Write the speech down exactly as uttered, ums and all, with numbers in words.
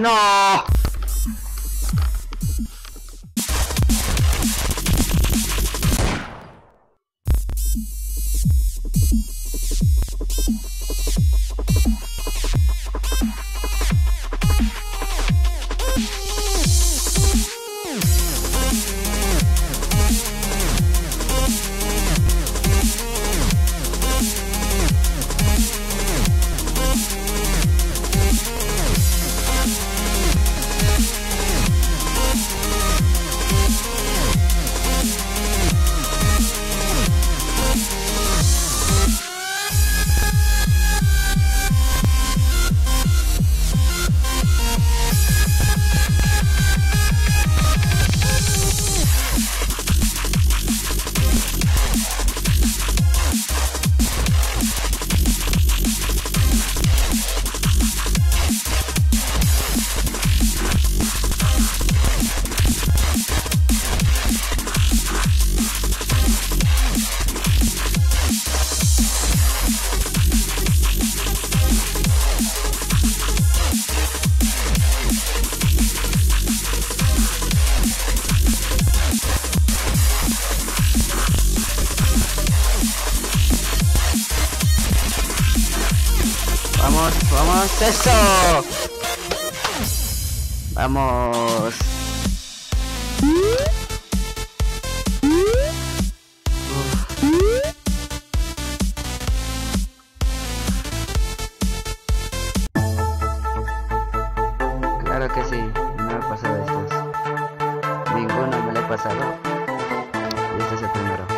No. Vamos, vamos, eso. Vamos. Claro que sí, no me he pasado estos. Ninguno me lo he pasado. Y este es el primero.